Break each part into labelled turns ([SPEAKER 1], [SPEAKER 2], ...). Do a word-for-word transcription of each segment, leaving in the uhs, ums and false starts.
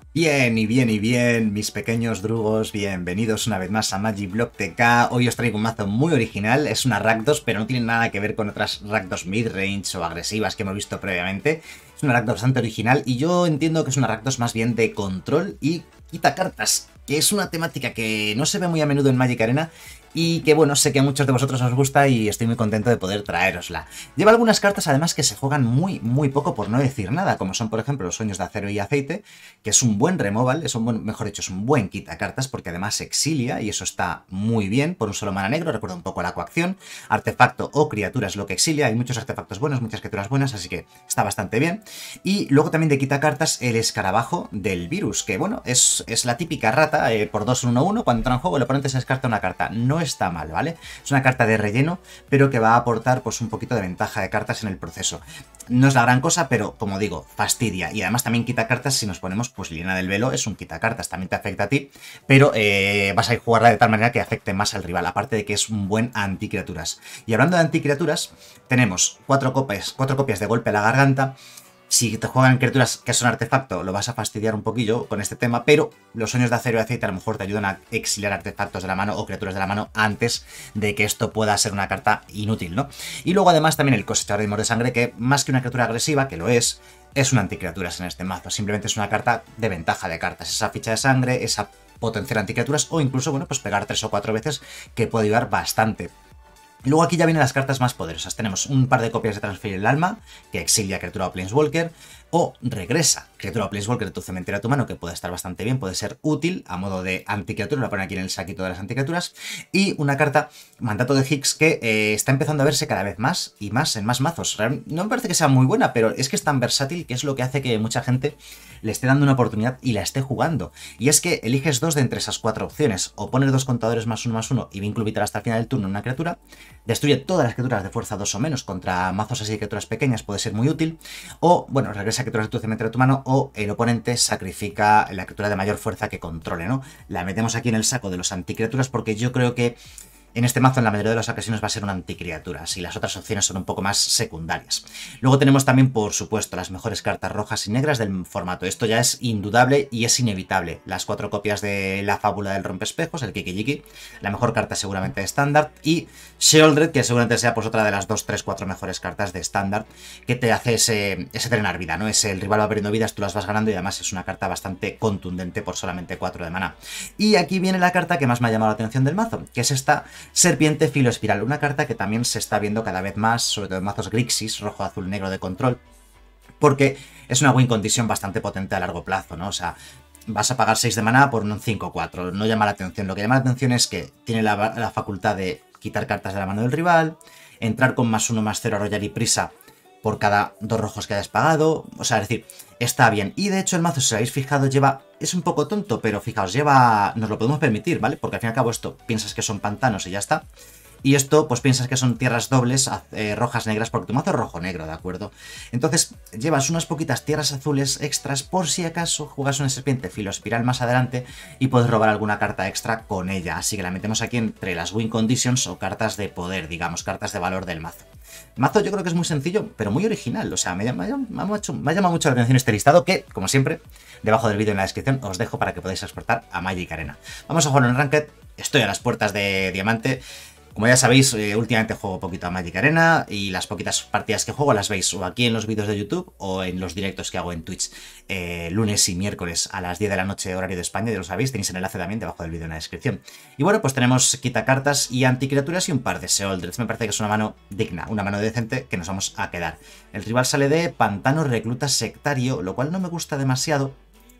[SPEAKER 1] Bien y bien y bien, mis pequeños drugos, bienvenidos una vez más a Magiblock T K. Hoy os traigo un mazo muy original, es una Rakdos, pero no tiene nada que ver con otras Rakdos midrange o agresivas que hemos visto previamente. Es una Rakdos bastante original y yo entiendo que es una Rakdos más bien de control y quita cartas, que es una temática que no se ve muy a menudo en Magic Arena y que bueno, sé que a muchos de vosotros os gusta y estoy muy contento de poder traerosla. Lleva algunas cartas además que se juegan muy muy poco, por no decir nada, como son por ejemplo los Sueños de Acero y Aceite, que es un buen removal, es un buen, mejor dicho, es un buen quita cartas porque además se exilia y eso está muy bien por un solo mana negro, recuerda un poco a la coacción, artefacto o criatura es lo que exilia, hay muchos artefactos buenos, muchas criaturas buenas, así que está bastante bien. Y luego también de quita cartas el escarabajo del virus, que bueno, es, es la típica rata, eh, por dos en uno uno, cuando entra en juego el oponente se descarta una carta, no está mal, ¿vale? Es una carta de relleno, pero que va a aportar pues un poquito de ventaja de cartas en el proceso. No es la gran cosa, pero como digo, fastidia. Y además también quita cartas si nos ponemos, pues Liliana del Velo es un quita cartas, también te afecta a ti, pero eh, vas a jugarla de tal manera que afecte más al rival, aparte de que es un buen anticriaturas. Y hablando de anticriaturas, tenemos cuatro copias, cuatro copias de golpe a la garganta. Si te juegan criaturas que son artefacto, lo vas a fastidiar un poquillo con este tema, pero los Sueños de Acero y Aceite a lo mejor te ayudan a exiliar artefactos de la mano o criaturas de la mano antes de que esto pueda ser una carta inútil, ¿no? Y luego además también el Cosechador de Dimos de Sangre, que más que una criatura agresiva, que lo es, es una anticriaturas en este mazo. Simplemente es una carta de ventaja de cartas. Esa ficha de sangre, esa potenciar anticriaturas o incluso, bueno, pues pegar tres o cuatro veces, que puede ayudar bastante. Luego aquí ya vienen las cartas más poderosas. Tenemos un par de copias de Transferir el Alma, que exilia criatura o Planeswalker, o regresa criatura o Planeswalker de tu cementerio a tu mano, que puede estar bastante bien, puede ser útil a modo de anticriatura, lo ponen aquí en el saquito de las anticriaturas, y una carta, Mandato de Higgs, que eh, está empezando a verse cada vez más y más en más mazos. No me parece que sea muy buena, pero es que es tan versátil que es lo que hace que mucha gente le esté dando una oportunidad y la esté jugando. Y es que eliges dos de entre esas cuatro opciones, o pones dos contadores más uno más uno y vínculo vital hasta el final del turno en una criatura, destruye todas las criaturas de fuerza dos o menos contra mazos así de criaturas pequeñas, puede ser muy útil, o, bueno, regresa criaturas de tu cementerio a tu mano, o el oponente sacrifica la criatura de mayor fuerza que controle, ¿no? La metemos aquí en el saco de los anticriaturas porque yo creo que en este mazo en la mayoría de las ocasiones va a ser una anticriatura, si las otras opciones son un poco más secundarias. Luego tenemos también, por supuesto, las mejores cartas rojas y negras del formato. Esto ya es indudable y es inevitable. Las cuatro copias de la fábula del rompespejos, el Kiki-Jiki, la mejor carta seguramente de estándar, y Sheoldred, que seguramente sea pues otra de las dos, tres, cuatro mejores cartas de estándar, que te hace ese, ese drenar vida, ¿no? Ese el rival va perdiendo vidas, tú las vas ganando y además es una carta bastante contundente por solamente cuatro de maná. Y aquí viene la carta que más me ha llamado la atención del mazo, que es esta Serpiente Filo Espiral, una carta que también se está viendo cada vez más, sobre todo en mazos Grixis, rojo, azul, negro de control, porque es una win condition bastante potente a largo plazo, ¿no? O sea, vas a pagar seis de maná por un cinco cuatro, no llama la atención. Lo que llama la atención es que tiene la, la facultad de quitar cartas de la mano del rival, entrar con más uno más cero, arrollar y prisa por cada dos rojos que hayas pagado, o sea, es decir, está bien. Y de hecho el mazo, si os habéis fijado, lleva, es un poco tonto, pero fijaos, lleva, nos lo podemos permitir, ¿vale? Porque al fin y al cabo esto piensas que son pantanos y ya está. Y esto, pues piensas que son tierras dobles, eh, rojas, negras, porque tu mazo es rojo-negro, ¿de acuerdo? Entonces, llevas unas poquitas tierras azules extras por si acaso juegas una serpiente filo espiral más adelante y puedes robar alguna carta extra con ella. Así que la metemos aquí entre las win conditions o cartas de poder, digamos, cartas de valor del mazo. El mazo yo creo que es muy sencillo, pero muy original. O sea, me, me, me, ha, hecho, me ha llamado mucho la atención este listado que, como siempre, debajo del vídeo en la descripción os dejo para que podáis exportar a Magic Arena. Vamos a jugar en Ranked. Estoy a las puertas de Diamante. Como ya sabéis, eh, últimamente juego poquito a Magic Arena y las poquitas partidas que juego las veis o aquí en los vídeos de YouTube o en los directos que hago en Twitch eh, lunes y miércoles a las diez de la noche horario de España, ya lo sabéis, tenéis el enlace también debajo del vídeo en la descripción. Y bueno, pues tenemos quitacartas y anticriaturas y un par de Sheoldreds. Me parece que es una mano digna, una mano decente que nos vamos a quedar. El rival sale de Pantano Recluta Sectario, lo cual no me gusta demasiado.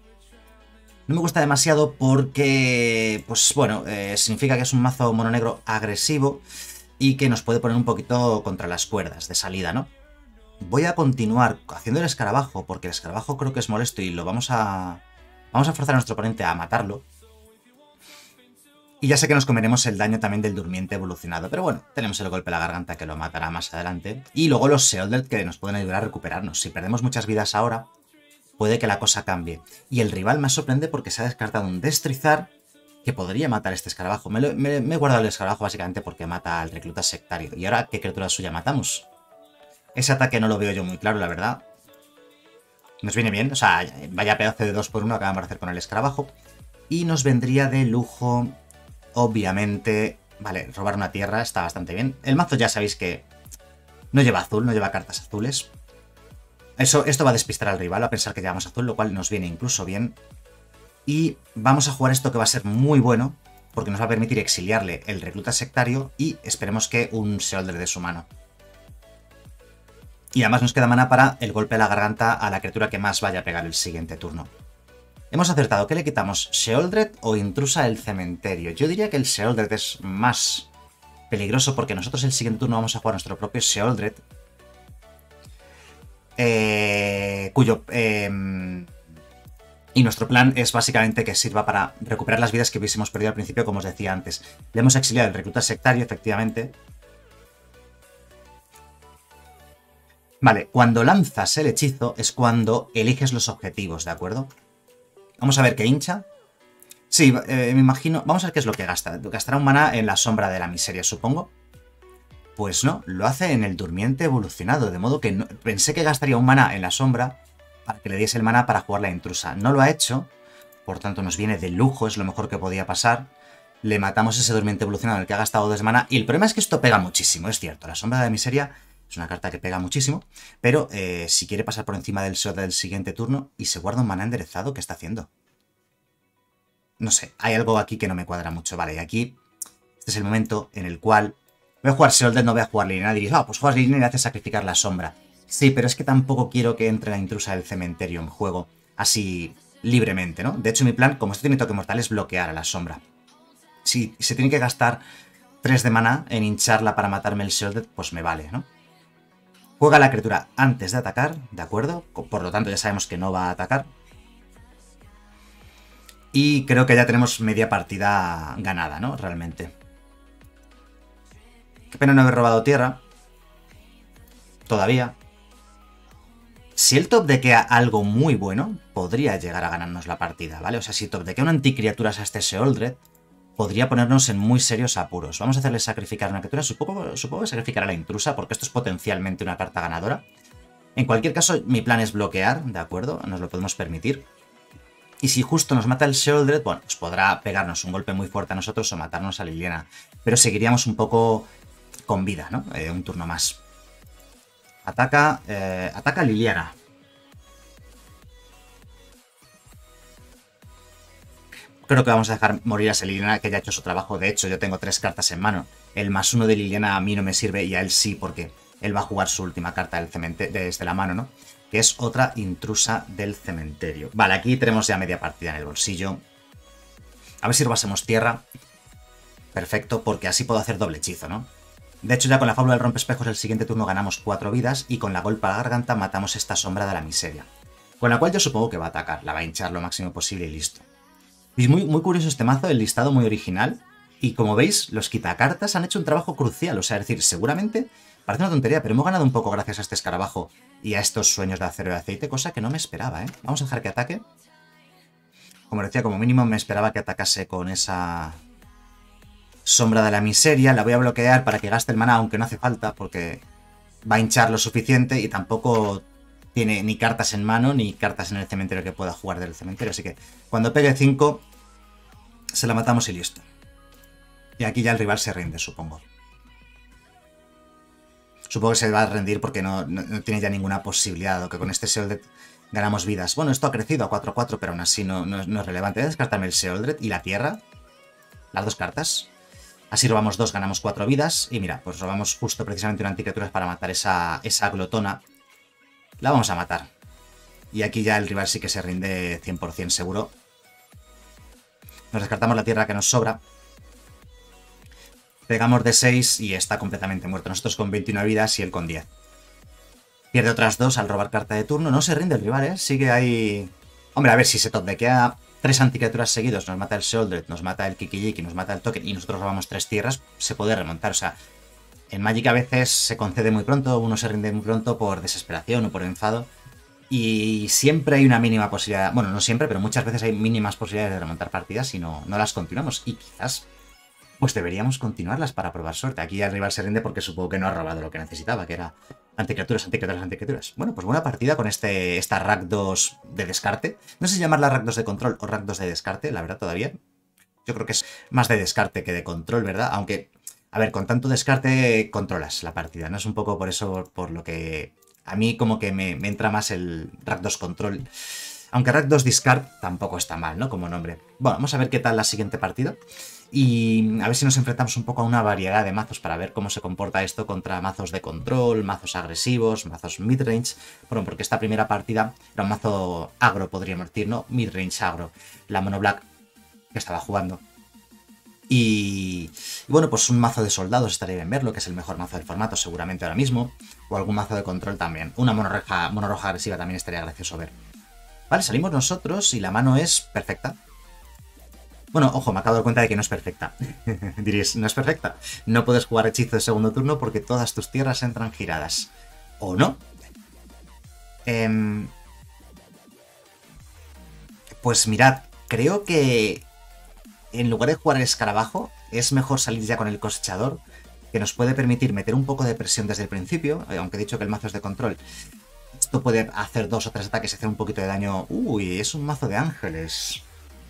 [SPEAKER 1] No me gusta demasiado porque, pues bueno, eh, significa que es un mazo mono negro agresivo y que nos puede poner un poquito contra las cuerdas de salida, ¿no? Voy a continuar haciendo el escarabajo porque el escarabajo creo que es molesto y lo vamos a... Vamos a forzar a nuestro oponente a matarlo. Y ya sé que nos comeremos el daño también del durmiente evolucionado, pero bueno, tenemos el golpe a la garganta que lo matará más adelante. Y luego los Sheoldred que nos pueden ayudar a recuperarnos. Si perdemos muchas vidas ahora, puede que la cosa cambie. Y el rival me sorprende porque se ha descartado un Destrizar que podría matar este escarabajo. Me, lo, me, me he guardado el escarabajo básicamente porque mata al recluta sectario. ¿Y ahora qué criatura suya matamos? Ese ataque no lo veo yo muy claro, la verdad. Nos viene bien, o sea, vaya pedazo de dos por uno acabamos de hacer con el escarabajo. Y nos vendría de lujo, obviamente... Vale, robar una tierra está bastante bien. El mazo ya sabéis que no lleva azul, no lleva cartas azules. Eso, esto va a despistar al rival, va a pensar que llevamos azul, lo cual nos viene incluso bien. Y vamos a jugar esto que va a ser muy bueno, porque nos va a permitir exiliarle el recluta sectario y esperemos que un Sheoldred de su mano. Y además nos queda mana para el golpe de la garganta a la criatura que más vaya a pegar el siguiente turno. Hemos acertado. ¿Qué le quitamos? ¿Sheoldred o Intrusa del Cementerio? Yo diría que el Sheoldred es más peligroso porque nosotros el siguiente turno vamos a jugar nuestro propio Sheoldred. Eh, cuyo... Eh, y nuestro plan es básicamente que sirva para recuperar las vidas que hubiésemos perdido al principio, como os decía antes. Le hemos exiliado el recluta sectario, efectivamente. Vale, cuando lanzas el hechizo es cuando eliges los objetivos, ¿de acuerdo? Vamos a ver qué hincha. Sí, eh, me imagino... Vamos a ver qué es lo que gasta. Gastará un maná en la sombra de la miseria, supongo. Pues no, lo hace en el durmiente evolucionado, de modo que no... pensé que gastaría un maná en la sombra para que le diese el maná para jugar la intrusa. No lo ha hecho, por tanto nos viene de lujo, es lo mejor que podía pasar. Le matamos ese durmiente evolucionado en el que ha gastado dos maná. Y el problema es que esto pega muchísimo, es cierto. La sombra de la miseria es una carta que pega muchísimo, pero eh, si quiere pasar por encima del shot del siguiente turno y se guarda un maná enderezado, ¿qué está haciendo? No sé, hay algo aquí que no me cuadra mucho. Vale, y aquí este es el momento en el cual voy a jugar Sheoldred, no voy a jugar Liliana. Diréis, ah, pues juegas Liliana y le haces sacrificar la sombra. Sí, pero es que tampoco quiero que entre la intrusa del cementerio en juego así libremente, ¿no? De hecho, mi plan, como esto tiene toque mortal, es bloquear a la sombra. Si se tiene que gastar tres de maná en hincharla para matarme el Sheoldred, pues me vale, ¿no? Juega la criatura antes de atacar, ¿de acuerdo? Por lo tanto, ya sabemos que no va a atacar. Y creo que ya tenemos media partida ganada, ¿no? Realmente. Qué pena no haber robado tierra. Todavía. Si el top dequea algo muy bueno, podría llegar a ganarnos la partida, ¿vale? O sea, si top dequea una anticriaturas a este Sheoldred, podría ponernos en muy serios apuros. Vamos a hacerle sacrificar una criatura. Supongo, supongo que sacrificar a la intrusa, porque esto es potencialmente una carta ganadora. En cualquier caso, mi plan es bloquear, ¿de acuerdo? Nos lo podemos permitir. Y si justo nos mata el Sheoldred, bueno, pues podrá pegarnos un golpe muy fuerte a nosotros o matarnos a Liliana. Pero seguiríamos un poco con vida, ¿no? Eh, un turno más. Ataca, eh, ataca a Liliana. Creo que vamos a dejar morir a esa Liliana, que ya ha hecho su trabajo. De hecho, yo tengo tres cartas en mano. El más uno de Liliana a mí no me sirve y a él sí, porque él va a jugar su última carta del cementerio, desde la mano, ¿no? Que es otra intrusa del cementerio. Vale, aquí tenemos ya media partida en el bolsillo. A ver si robásemos tierra. Perfecto, porque así puedo hacer doble hechizo, ¿no? De hecho, ya con la fábula del rompespejos el siguiente turno ganamos cuatro vidas y con la golpe a la garganta matamos esta sombra de la miseria. Con la cual yo supongo que va a atacar, la va a hinchar lo máximo posible y listo. Y muy, muy curioso este mazo, el listado muy original. Y como veis, los quitacartas han hecho un trabajo crucial. O sea, es decir, seguramente... Parece una tontería, pero hemos ganado un poco gracias a este escarabajo y a estos sueños de acero y aceite, cosa que no me esperaba, ¿eh? Vamos a dejar que ataque. Como decía, como mínimo me esperaba que atacase con esa sombra de la miseria. La voy a bloquear para que gaste el maná, aunque no hace falta, porque va a hinchar lo suficiente y tampoco tiene ni cartas en mano ni cartas en el cementerio que pueda jugar del cementerio. Así que cuando pegue cinco, se la matamos y listo. Y aquí ya el rival se rinde, supongo. Supongo que se va a rendir porque no, no, no tiene ya ninguna posibilidad, o que con este Sheoldred ganamos vidas. Bueno, esto ha crecido a cuatro cuatro, pero aún así no, no, no es relevante. Voy a descartarme el Sheoldred y la tierra. Las dos cartas. Así robamos dos, ganamos cuatro vidas. Y mira, pues robamos justo precisamente una anticriatura para matar esa, esa glotona. La vamos a matar. Y aquí ya el rival sí que se rinde cien por cien seguro. Nos descartamos la tierra que nos sobra. Pegamos de seis y está completamente muerto. Nosotros con veintinueve vidas y él con diez. Pierde otras dos al robar carta de turno. No se rinde el rival, ¿eh? Sigue ahí... Hombre, a ver si se top dequea tres anticriaturas seguidos. Nos mata el Sheoldred, nos mata el Kikijiki, nos mata el Token y nosotros robamos tres tierras. Se puede remontar. O sea, en Magic a veces se concede muy pronto. Uno se rinde muy pronto por desesperación o por enfado. Y siempre hay una mínima posibilidad... Bueno, no siempre, pero muchas veces hay mínimas posibilidades de remontar partidas y no, no las continuamos. Y quizás... pues deberíamos continuarlas para probar suerte. Aquí ya el rival se rinde porque supongo que no ha robado lo que necesitaba, que era Anticriaturas, anticriaturas, anticriaturas. Bueno, pues buena partida con este, esta Rakdos de descarte. No sé si llamarla Rakdos de control o Rakdos de descarte, la verdad, todavía. Yo creo que es más de descarte que de control, ¿verdad? Aunque, a ver, con tanto descarte controlas la partida, ¿no? Es un poco por eso, por lo que a mí como que me, me entra más el Rakdos control. Aunque Rakdos discard tampoco está mal, ¿no? Como nombre. Bueno, vamos a ver qué tal la siguiente partida. Y a ver si nos enfrentamos un poco a una variedad de mazos para ver cómo se comporta esto contra mazos de control, mazos agresivos, mazos midrange. Bueno, porque esta primera partida era un mazo agro, podríamos decir, ¿no? Midrange agro. La mono black que estaba jugando. Y, y bueno, pues un mazo de soldados estaría bien verlo, que es el mejor mazo del formato seguramente ahora mismo. O algún mazo de control también. Una mono roja, mono roja agresiva también estaría gracioso ver. Vale, salimos nosotros y la mano es perfecta. Bueno, ojo, me acabo de dar cuenta de que no es perfecta. Diréis, no es perfecta. No puedes jugar hechizo de segundo turno porque todas tus tierras entran giradas. ¿O no? Eh, pues mirad, creo que en lugar de jugar el escarabajo, es mejor salir ya con el cosechador, que nos puede permitir meter un poco de presión desde el principio, aunque he dicho que el mazo es de control. Esto puede hacer dos o tres ataques y hacer un poquito de daño. Uy, es un mazo de ángeles.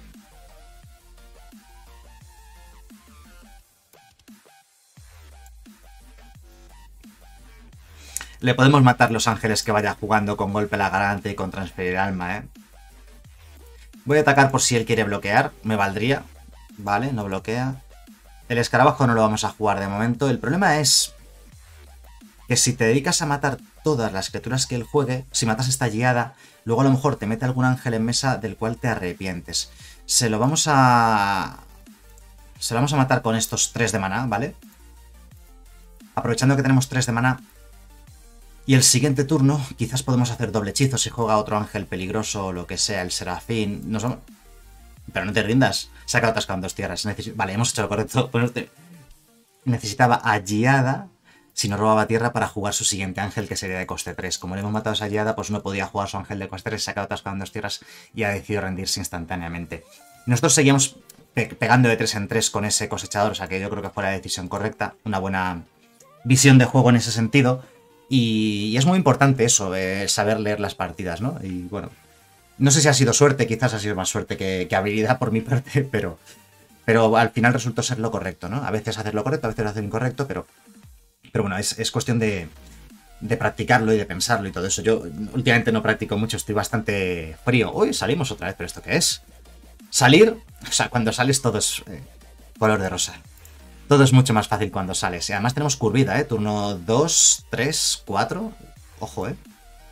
[SPEAKER 1] Le podemos matar los ángeles que vaya jugando con golpe a la garganta y con transferir alma, ¿eh? Voy a atacar por si él quiere bloquear. Me valdría. Vale, no bloquea. El escarabajo no lo vamos a jugar de momento. El problema es que si te dedicas a matar todas las criaturas que él juegue, si matas esta guiada, luego a lo mejor te mete algún ángel en mesa del cual te arrepientes. Se lo vamos a... Se lo vamos a matar con estos tres de maná, ¿vale? Aprovechando que tenemos tres de maná. Y el siguiente turno, quizás podemos hacer doble hechizo si juega otro ángel peligroso o lo que sea, el serafín. Nos vamos... Pero no te rindas. Saca otras con dos tierras. Neces... Vale, hemos hecho lo correcto. Necesitaba a Giada si no robaba tierra para jugar su siguiente ángel, que sería de coste tres. Como le hemos matado a esa Giada, pues no podía jugar su ángel de coste tres, saca otras con dos tierras y ha decidido rendirse instantáneamente. Nosotros seguíamos pe pegando de tres en tres con ese cosechador, o sea que yo creo que fue la decisión correcta. Una buena visión de juego en ese sentido. Y es muy importante eso, eh, saber leer las partidas, ¿no? Y bueno, no sé si ha sido suerte, quizás ha sido más suerte que, que habilidad por mi parte, pero, pero al final resultó ser lo correcto, ¿no? A veces hacer lo correcto, a veces hacer lo incorrecto, pero, pero bueno, es, es cuestión de, de practicarlo y de pensarlo y todo eso. Yo últimamente no practico mucho, estoy bastante frío. Uy, salimos otra vez, pero ¿esto qué es? Salir, o sea, cuando sales todo es eh, color de rosa. Todo es mucho más fácil cuando sales. Y además tenemos curvida, ¿eh? Turno dos, tres, cuatro. Ojo, ¿eh?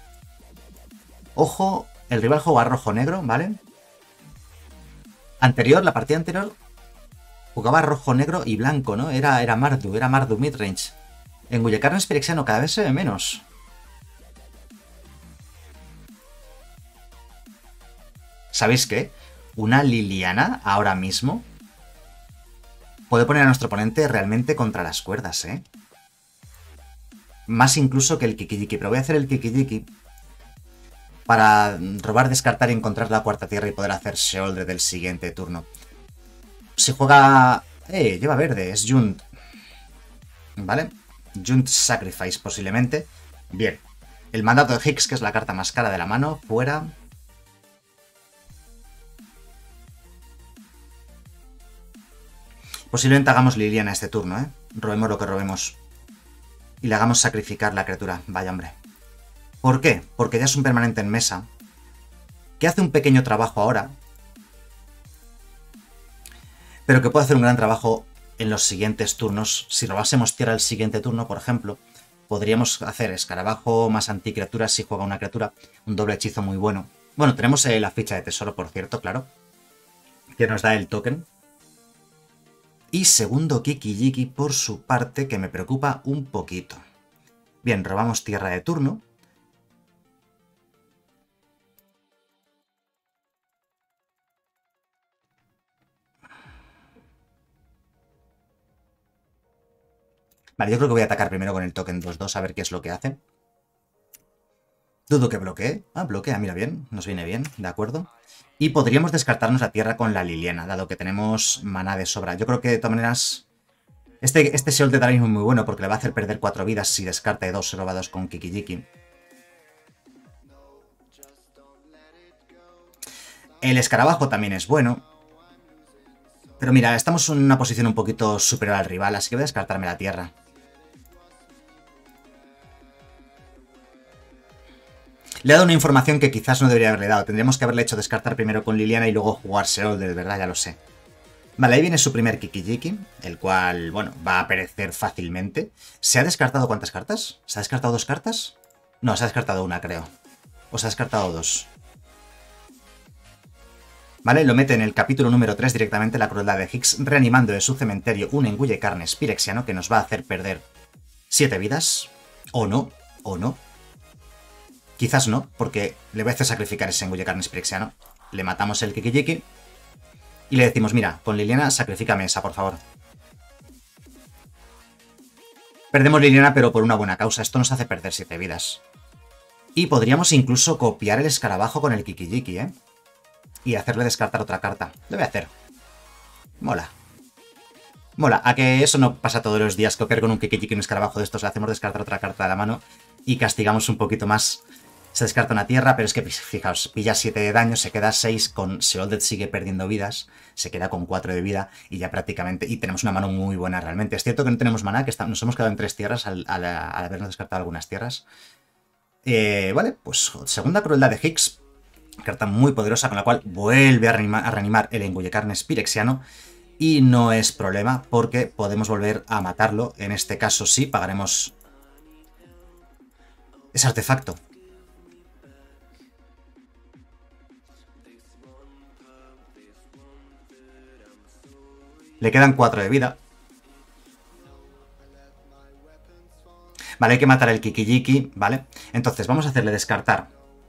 [SPEAKER 1] Ojo, el rival juega rojo-negro, ¿vale? Anterior, la partida anterior, jugaba rojo-negro y blanco, ¿no? Era, era Mardu, era Mardu midrange. En Guyecarnes Pirexiano cada vez se ve menos. ¿Sabéis qué? Una Liliana ahora mismo puede poner a nuestro oponente realmente contra las cuerdas, ¿eh? Más incluso que el Kikijiki. Pero voy a hacer el Kikijiki para robar, descartar y encontrar la cuarta tierra y poder hacer Sheoldred del siguiente turno. Si juega... Eh, lleva verde, es Junt. ¿Vale? Junt Sacrifice posiblemente. Bien. El mandato de Higgs, que es la carta más cara de la mano, fuera... Posiblemente hagamos Liliana este turno, ¿eh? Robemos lo que robemos. Y le hagamos sacrificar la criatura. Vaya, hombre. ¿Por qué? Porque ya es un permanente en mesa. Que hace un pequeño trabajo ahora. Pero que puede hacer un gran trabajo en los siguientes turnos. Si robásemos tierra el siguiente turno, por ejemplo, podríamos hacer escarabajo más anticriaturas si juega una criatura. Un doble hechizo muy bueno. Bueno, tenemos eh, la ficha de tesoro, por cierto, claro. Que nos da el token. Y segundo Kikijiki por su parte, que me preocupa un poquito. Bien, robamos tierra de turno. Vale, yo creo que voy a atacar primero con el token dos dos a ver qué es lo que hace. Dudo que bloquee. Ah, bloquea, mira bien, nos viene bien, de acuerdo. Y podríamos descartarnos la tierra con la Liliana, dado que tenemos maná de sobra. Yo creo que de todas maneras Este, este Sheoldred ahora mismo es muy bueno porque le va a hacer perder cuatro vidas si descarta de dos robados con Kiki-Jiki. El escarabajo también es bueno. Pero mira, estamos en una posición un poquito superior al rival, así que voy a descartarme la tierra. Le he dado una información que quizás no debería haberle dado. Tendríamos que haberle hecho descartar primero con Liliana y luego jugar Sheoldred, de verdad, ya lo sé. Vale, ahí viene su primer Kiki-Jiki, el cual, bueno, va a perecer fácilmente. ¿Se ha descartado cuántas cartas? ¿Se ha descartado dos cartas? No, se ha descartado una, creo. O se ha descartado dos. Vale, lo mete en el capítulo número tres directamente, la crueldad de Higgs, reanimando de su cementerio un engulle carnes pirexiano que nos va a hacer perder siete vidas. O no, o no. Quizás no, porque le voy a hacer sacrificar ese engulle carnes pirexiano. Le matamos el Kiki-Jiki. Y le decimos, mira, con Liliana, sacrifícame esa, por favor. Perdemos Liliana, pero por una buena causa. Esto nos hace perder siete vidas. Y podríamos incluso copiar el escarabajo con el Kiki-Jiki, ¿eh? Y hacerle descartar otra carta. Lo voy a hacer. Mola. Mola. A que eso no pasa todos los días. Copiar con un Kiki-Jiki y un escarabajo de estos. Le hacemos descartar otra carta de la mano. Y castigamos un poquito más. Se descarta una tierra, pero es que, fijaos, pilla siete de daño, se queda seis, con Sheoldred sigue perdiendo vidas, se queda con cuatro de vida y ya prácticamente... Y tenemos una mano muy buena realmente. Es cierto que no tenemos maná, que está, nos hemos quedado en tres tierras al, al, al habernos descartado algunas tierras. Eh, vale, pues segunda crueldad de Higgs, carta muy poderosa con la cual vuelve a reanimar, a reanimar el engulle carnes pirexiano. Y no es problema porque podemos volver a matarlo. En este caso sí, pagaremos ese artefacto. Le quedan cuatro de vida. Vale, hay que matar el Kiki-Jiki, ¿vale? Entonces, vamos a hacerle descartar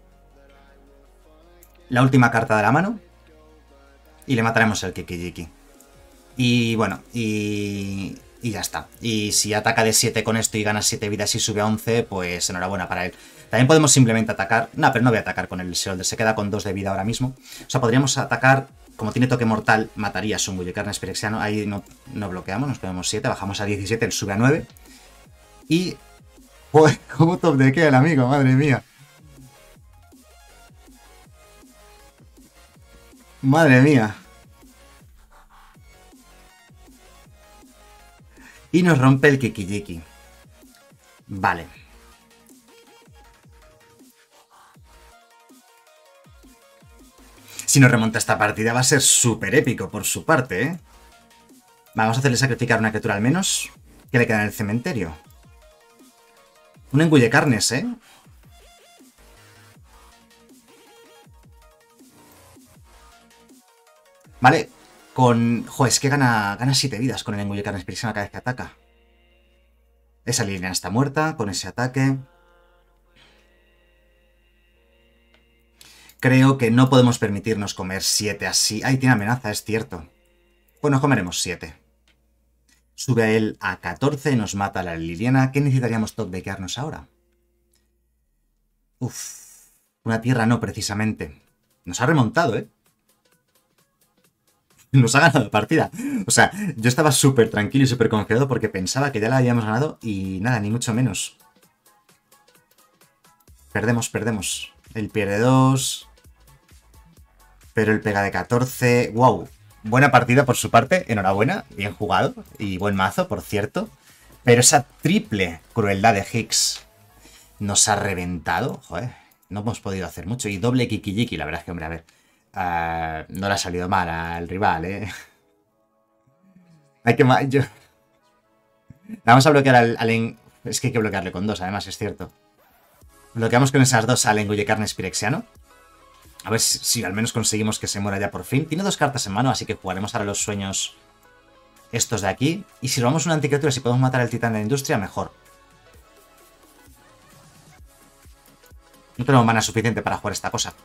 [SPEAKER 1] la última carta de la mano. Y le mataremos el Kiki-Jiki. Y bueno, y... y ya está. Y si ataca de siete con esto y gana siete vidas y sube a once, pues enhorabuena para él. También podemos simplemente atacar... No, pero no voy a atacar con el Sheoldred, se queda con dos de vida ahora mismo. O sea, podríamos atacar... Como tiene toque mortal, mataría a su engulle carnes pirexiano. Ahí no, no bloqueamos, nos ponemos siete, bajamos a diecisiete, él sube a nueve. Y... Joder, cómo top de qué el amigo, madre mía. Madre mía. Y nos rompe el Kiki-Jiki. Vale. Si nos remonta esta partida va a ser súper épico por su parte, ¿eh? Vamos a hacerle sacrificar una criatura al menos. ¿Qué le queda en el cementerio? Un engulle carnes, ¿eh? Vale, con... Joder, es que gana, gana siete vidas con el engulle carnes pirexiano cada vez que ataca. Esa línea está muerta con ese ataque. Creo que no podemos permitirnos comer siete así. Ahí tiene amenaza, es cierto. Pues nos comeremos siete. Sube a él a catorce, nos mata a la Liliana. ¿Qué necesitaríamos topdeckearnos ahora? Uf, una tierra no, precisamente. Nos ha remontado, ¿eh? Nos ha ganado la partida. O sea, yo estaba súper tranquilo y súper confiado porque pensaba que ya la habíamos ganado y nada, ni mucho menos. Perdemos, perdemos. Él pierde dos. Pero él pega de catorce. ¡Wow! Buena partida por su parte. Enhorabuena. Bien jugado. Y buen mazo, por cierto. Pero esa triple crueldad de Higgs nos ha reventado. Joder, no hemos podido hacer mucho. Y doble Kiki-Jiki, la verdad es que, hombre, a ver. Uh, no le ha salido mal al rival, ¿eh? Hay que... Yo... Vamos a bloquear al, al en... Es que hay que bloquearle con dos, además, es cierto. Bloqueamos con esas dos al engulle carnes pirexiano. A ver si, si al menos conseguimos que se muera ya por fin. Tiene dos cartas en mano, así que jugaremos ahora los sueños estos de aquí. Y si robamos una anticriatura, si podemos matar al titán de la industria, mejor. No tenemos mana suficiente para jugar esta cosa.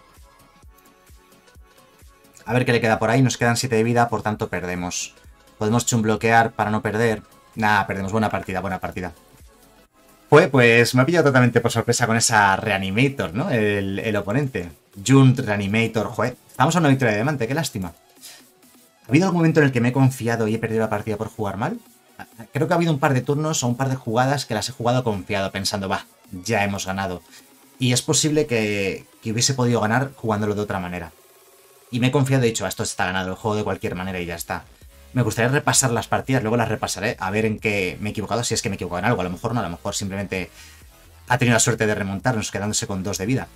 [SPEAKER 1] A ver qué le queda por ahí. Nos quedan siete de vida, por tanto perdemos. Podemos chumbloquear para no perder. Nah, perdemos. Buena partida, buena partida. Pues, pues me ha pillado totalmente por sorpresa con esa Reanimator, ¿no? El, el oponente. Junt, Reanimator, joder. Estamos a una victoria de diamante, qué lástima. ¿Ha habido algún momento en el que me he confiado y he perdido la partida por jugar mal? Creo que ha habido un par de turnos o un par de jugadas que las he jugado confiado, pensando, va, ya hemos ganado. Y es posible que, que hubiese podido ganar jugándolo de otra manera. Y me he confiado y he dicho, esto está ganado, el juego de cualquier manera y ya está. Me gustaría repasar las partidas, luego las repasaré, a ver en qué me he equivocado, si es que me he equivocado en algo. A lo mejor no, a lo mejor simplemente ha tenido la suerte de remontarnos, quedándose con dos de vida.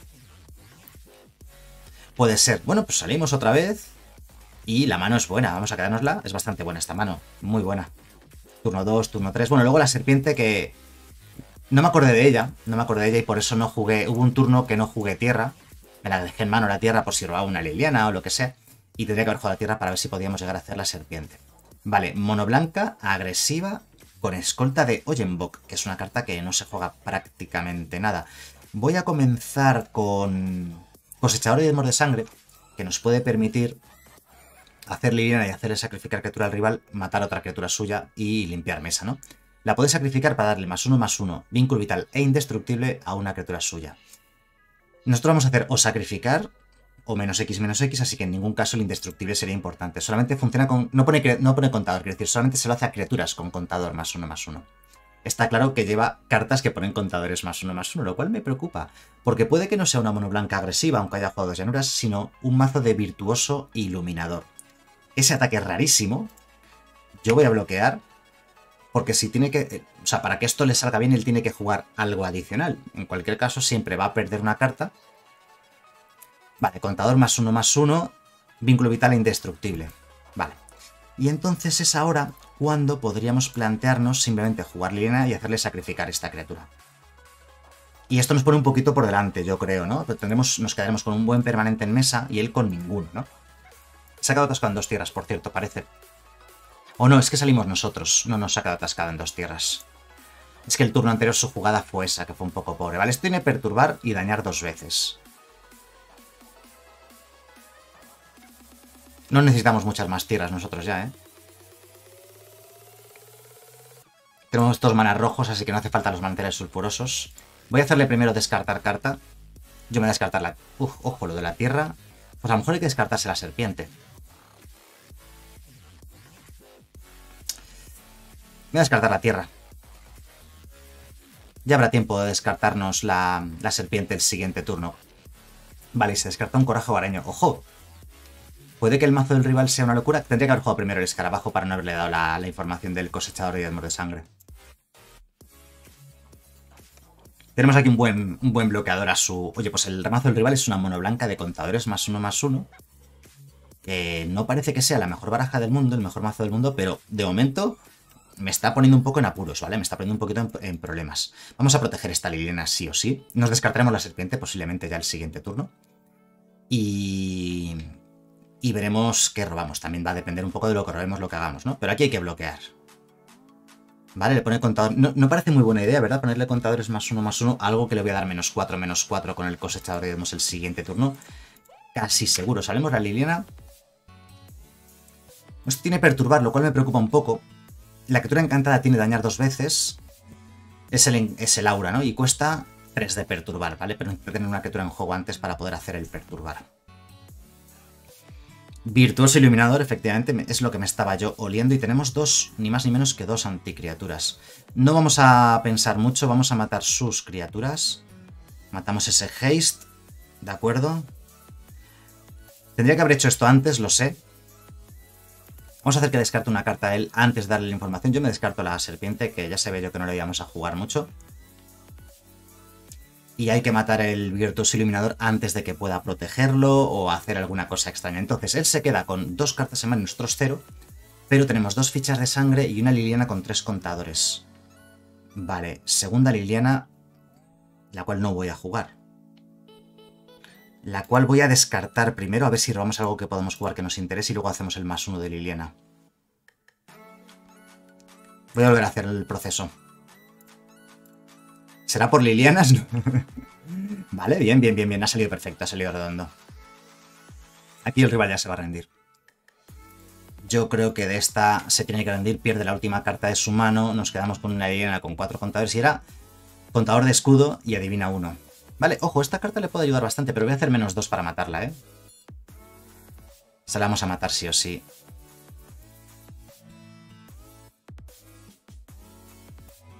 [SPEAKER 1] Puede ser. Bueno, pues salimos otra vez. Y la mano es buena, vamos a quedárnosla. Es bastante buena esta mano, muy buena. Turno dos, turno tres. Bueno, luego la serpiente que... No me acordé de ella, no me acordé de ella y por eso no jugué... Hubo un turno que no jugué tierra. Me la dejé en mano la tierra por si robaba una Liliana o lo que sea. Y tendría que haber jugado la tierra para ver si podíamos llegar a hacer la serpiente. Vale, mono blanca, agresiva, con escolta de Oyenbok, que es una carta que no se juega prácticamente nada. Voy a comenzar con Cosechador y Diezmos de Sangre, que nos puede permitir hacer Liliana y hacerle sacrificar criatura al rival, matar otra criatura suya y limpiar mesa, ¿no? La puede sacrificar para darle más uno más uno, vínculo vital e indestructible a una criatura suya. Nosotros vamos a hacer o sacrificar o menos X menos X, así que en ningún caso el indestructible sería importante. Solamente funciona con... No pone, no pone contador, quiere decir, solamente se lo hace a criaturas con contador más uno más uno. Está claro que lleva cartas que ponen contadores más uno más uno, lo cual me preocupa, porque puede que no sea una mono blanca agresiva, aunque haya jugado dos llanuras, sino un mazo de virtuoso iluminador. Ese ataque es rarísimo. Yo voy a bloquear, porque si tiene que... O sea, para que esto le salga bien, él tiene que jugar algo adicional. En cualquier caso, siempre va a perder una carta. Vale, contador más uno más uno, vínculo vital e indestructible. Vale. Y entonces es ahora cuando podríamos plantearnos simplemente jugar Liliana y hacerle sacrificar esta criatura. Y esto nos pone un poquito por delante, yo creo, ¿no? Pero tendremos, nos quedaremos con un buen permanente en mesa y él con ninguno, ¿no? Se ha quedado atascado en dos tierras, por cierto, parece. O no, es que salimos nosotros. No nos ha quedado atascado en dos tierras. Es que el turno anterior su jugada fue esa, que fue un poco pobre. Vale, esto tiene perturbar y dañar dos veces. No necesitamos muchas más tierras nosotros ya, ¿eh? Tenemos dos manas rojos, así que no hace falta los manantiales sulfurosos. Voy a hacerle primero descartar carta. Yo me voy a descartar la... Uf, ojo, lo de la tierra. Pues a lo mejor hay que descartarse la serpiente. Voy a descartar la tierra. Ya habrá tiempo de descartarnos la, la serpiente el siguiente turno. Vale, y se descarta un coraje hogareño. ¡Ojo! Puede que el mazo del rival sea una locura. Tendría que haber jugado primero el escarabajo para no haberle dado la, la información del cosechador y diezmos de sangre. Tenemos aquí un buen, un buen bloqueador a su... Oye, pues el mazo del rival es una mono blanca de contadores más uno más uno. Que no parece que sea la mejor baraja del mundo, el mejor mazo del mundo, pero de momento me está poniendo un poco en apuros, ¿vale? Me está poniendo un poquito en, en problemas. Vamos a proteger esta Liliana sí o sí. Nos descartaremos la serpiente posiblemente ya el siguiente turno. Y... Y veremos qué robamos. También va a depender un poco de lo que robemos, lo que hagamos, ¿no? Pero aquí hay que bloquear. Vale, le pone contador... No, no parece muy buena idea, ¿verdad? Ponerle contadores más uno más uno. Algo que le voy a dar menos cuatro, menos cuatro con el cosechador y vemos el siguiente turno. Casi seguro. Salimos la Liliana. Esto tiene perturbar, lo cual me preocupa un poco. La criatura encantada tiene dañar dos veces. Es el, es el aura, ¿no? Y cuesta tres de perturbar, ¿vale? Pero necesito tener una criatura en juego antes para poder hacer el perturbar. Virtuoso iluminador, efectivamente, es lo que me estaba yo oliendo. Y tenemos dos, ni más ni menos que dos anticriaturas. No vamos a pensar mucho, vamos a matar sus criaturas. Matamos ese haste, ¿de acuerdo? Tendría que haber hecho esto antes, lo sé. Vamos a hacer que descarte una carta a él antes de darle la información. Yo me descarto la serpiente, que ya se ve yo que no le íbamos a jugar mucho. Y hay que matar el virtuoso iluminador antes de que pueda protegerlo o hacer alguna cosa extraña. Entonces él se queda con dos cartas en mano y nosotros cero, pero tenemos dos fichas de sangre y una Liliana con tres contadores. Vale, segunda Liliana, la cual no voy a jugar. La cual voy a descartar primero, a ver si robamos algo que podamos jugar que nos interese y luego hacemos el más uno de Liliana. Voy a volver a hacer el proceso. ¿Será por Lilianas? Vale, bien, bien, bien, bien. Ha salido perfecto, ha salido redondo. Aquí el rival ya se va a rendir. Yo creo que de esta se tiene que rendir, pierde la última carta de su mano, nos quedamos con una Liliana con cuatro contadores y era contador de escudo y adivina uno. Vale, ojo, esta carta le puede ayudar bastante, pero voy a hacer menos dos para matarla, ¿eh? Se la vamos a matar sí o sí.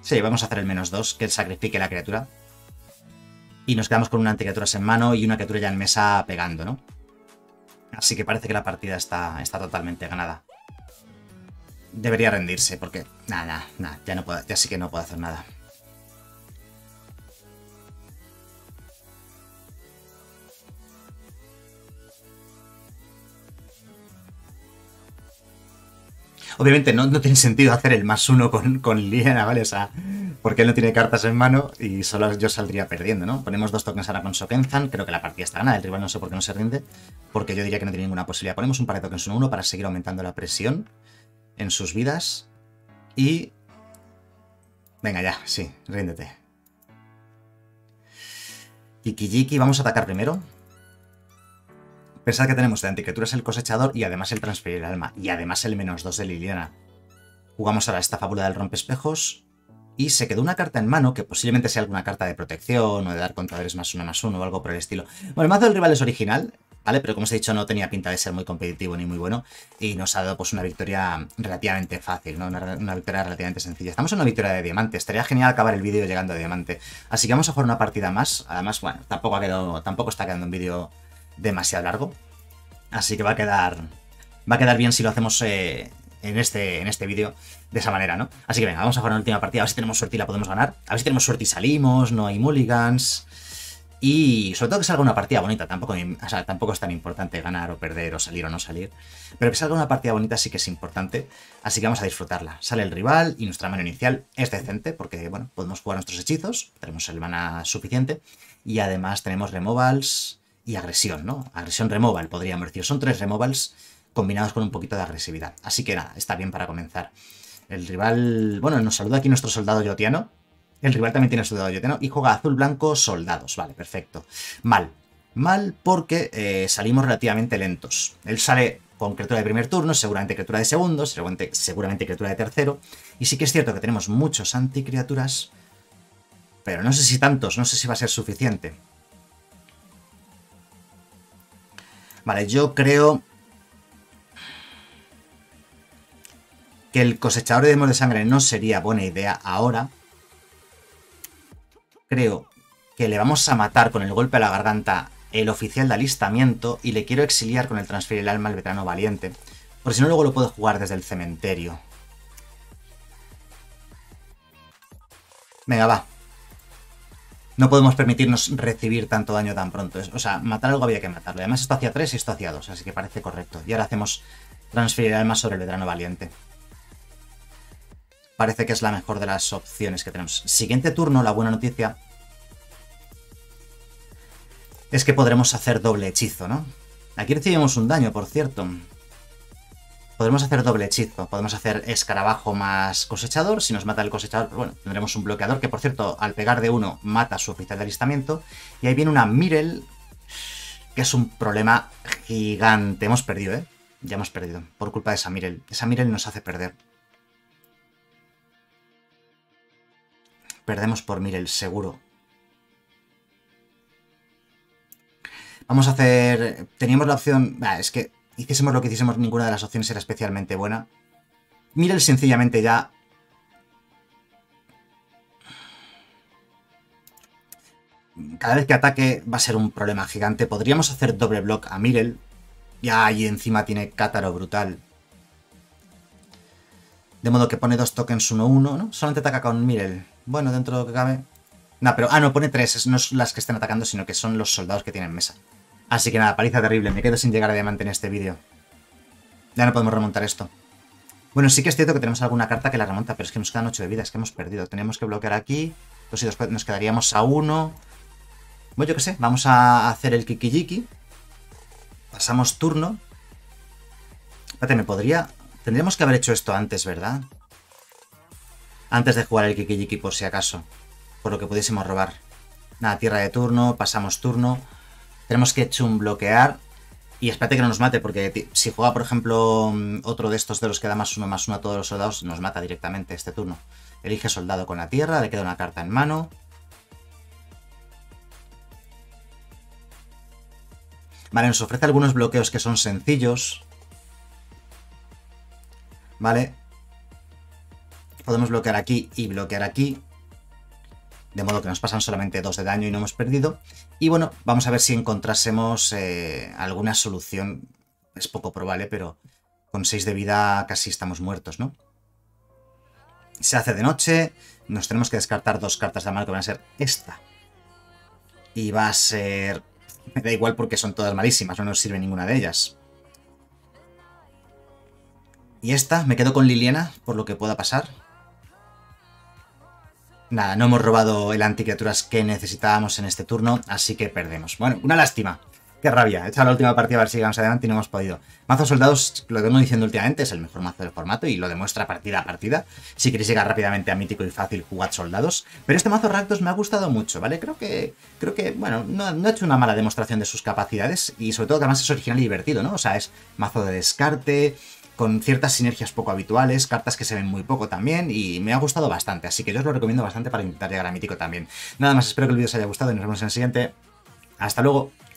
[SPEAKER 1] Sí, vamos a hacer el menos dos, que sacrifique la criatura. Y nos quedamos con una anticriaturas en mano y una criatura ya en mesa pegando, ¿no? Así que parece que la partida está, está totalmente ganada. Debería rendirse, porque... Nada, nada, ya, no puedo, ya sí que no puedo hacer nada. Obviamente no, no tiene sentido hacer el más uno con, con Liliana, ¿vale? O sea, porque él no tiene cartas en mano y solo yo saldría perdiendo, ¿no? Ponemos dos tokens ahora con Sokenzan, creo que la partida está ganada, el rival no sé por qué no se rinde, porque yo diría que no tiene ninguna posibilidad. Ponemos un par de tokens uno uno para seguir aumentando la presión en sus vidas y... Venga ya, sí, ríndete. Kiki-Jiki, vamos a atacar primero. Pensad que tenemos de anticriaturas el cosechador y además el transferir el alma. Y además el menos dos de Liliana. Jugamos ahora esta fábula del rompespejos. Y se quedó una carta en mano, que posiblemente sea alguna carta de protección o de dar contadores más uno más uno o algo por el estilo. Bueno, el mazo del rival es original, ¿vale? Pero como os he dicho, no tenía pinta de ser muy competitivo ni muy bueno. Y nos ha dado pues una victoria relativamente fácil, ¿no? Una, una victoria relativamente sencilla. Estamos en una victoria de diamante. Estaría genial acabar el vídeo llegando a diamante. Así que vamos a jugar una partida más. Además, bueno, tampoco ha quedado, tampoco está quedando un vídeo demasiado largo. Así que va a quedar. Va a quedar bien si lo hacemos eh, en este, en este vídeo de esa manera, ¿no? Así que venga, vamos a jugar una última partida. A ver si tenemos suerte y la podemos ganar. A ver si tenemos suerte y salimos. No hay mulligans. Y sobre todo que salga una partida bonita. Tampoco, o sea, tampoco es tan importante ganar o perder o salir o no salir. Pero que salga una partida bonita sí que es importante. Así que vamos a disfrutarla. Sale el rival y nuestra mano inicial es decente. Porque, bueno, podemos jugar nuestros hechizos. Tenemos el mana suficiente. Y además tenemos removals y agresión, ¿no? Agresión removal, podríamos decir. Son tres removals combinados con un poquito de agresividad. Así que nada, está bien para comenzar. El rival... Bueno, nos saluda aquí nuestro soldado yotiano. El rival también tiene soldado yotiano y juega azul-blanco soldados. Vale, perfecto. Mal. Mal porque eh, salimos relativamente lentos. Él sale con criatura de primer turno, seguramente criatura de segundo, seguramente, seguramente criatura de tercero. Y sí que es cierto que tenemos muchos anticriaturas, pero no sé si tantos, no sé si va a ser suficiente. Vale, yo creo que el cosechador de demos de sangre no sería buena idea ahora. Creo que le vamos a matar con el golpe a la garganta el oficial de alistamiento y le quiero exiliar con el transferir el alma al veterano valiente. Porque si no luego lo puedo jugar desde el cementerio. Venga, va. No podemos permitirnos recibir tanto daño tan pronto. O sea, matar algo había que matarlo. Además esto hacía tres y esto hacía dos, así que parece correcto. Y ahora hacemos transferir alma sobre el veterano valiente. Parece que es la mejor de las opciones que tenemos. Siguiente turno, la buena noticia es que podremos hacer doble hechizo, ¿no? Aquí recibimos un daño, por cierto. Podremos hacer doble hechizo. Podemos hacer escarabajo más cosechador. Si nos mata el cosechador, bueno, tendremos un bloqueador que, por cierto, al pegar de uno, mata a su oficial de alistamiento. Y ahí viene una Mirel, que es un problema gigante. Hemos perdido, ¿eh? Ya hemos perdido, por culpa de esa Mirel. Esa Mirel nos hace perder. Perdemos por Mirel, seguro. Vamos a hacer... Teníamos la opción... Ah, es que... Hiciésemos lo que hiciésemos, ninguna de las opciones era especialmente buena. Mirel sencillamente ya... Cada vez que ataque va a ser un problema gigante. Podríamos hacer doble block a Mirel. Ya ahí encima tiene Cátaro brutal. De modo que pone dos tokens uno uno, ¿no? Solamente ataca con Mirel. Bueno, dentro de lo que cabe... No, pero... Ah, no, pone tres. No son las que estén atacando, sino que son los soldados que tienen mesa. Así que nada, paliza terrible. Me quedo sin llegar a diamante en este vídeo. Ya no podemos remontar esto. Bueno, sí que es cierto que tenemos alguna carta que la remonta, pero es que nos quedan ocho de vida. Es que hemos perdido. Tenemos que bloquear aquí. Pues sí, después nos quedaríamos a uno. Bueno, yo qué sé. Vamos a hacer el Kiki-Jiki. Pasamos turno. Espérate, me podría... Tendríamos que haber hecho esto antes, ¿verdad? Antes de jugar el Kiki-Jiki, por si acaso. Por lo que pudiésemos robar. Nada, tierra de turno. Pasamos turno. Tenemos que chum bloquear. Y espérate que no nos mate, porque si juega, por ejemplo, otro de estos de los que da más uno más uno a todos los soldados, nos mata directamente este turno. Elige soldado con la tierra, le queda una carta en mano. Vale, nos ofrece algunos bloqueos que son sencillos. Vale. Podemos bloquear aquí y bloquear aquí. De modo que nos pasan solamente dos de daño y no hemos perdido. Y bueno, vamos a ver si encontrásemos eh, alguna solución. Es poco probable, pero con seis de vida casi estamos muertos, ¿no? Se hace de noche. Nos tenemos que descartar dos cartas de la mano que van a ser esta. Y va a ser... Me da igual porque son todas malísimas, no nos sirve ninguna de ellas. Y esta, me quedo con Liliana, por lo que pueda pasar. Nada, no hemos robado el anticriaturas que necesitábamos en este turno, así que perdemos. Bueno, una lástima. Qué rabia. He echado la última partida a ver si llegamos adelante y no hemos podido. Mazo soldados, lo que vengo diciendo últimamente, es el mejor mazo del formato y lo demuestra partida a partida. Si queréis llegar rápidamente a mítico y fácil, jugad soldados. Pero este mazo Rakdos me ha gustado mucho, ¿vale? Creo que, creo que bueno, no, no ha hecho una mala demostración de sus capacidades y sobre todo que además es original y divertido, ¿no? O sea, es mazo de descarte, con ciertas sinergias poco habituales, cartas que se ven muy poco también, y me ha gustado bastante, así que yo os lo recomiendo bastante para intentar llegar a mítico también. Nada más, espero que el vídeo os haya gustado y nos vemos en el siguiente. ¡Hasta luego!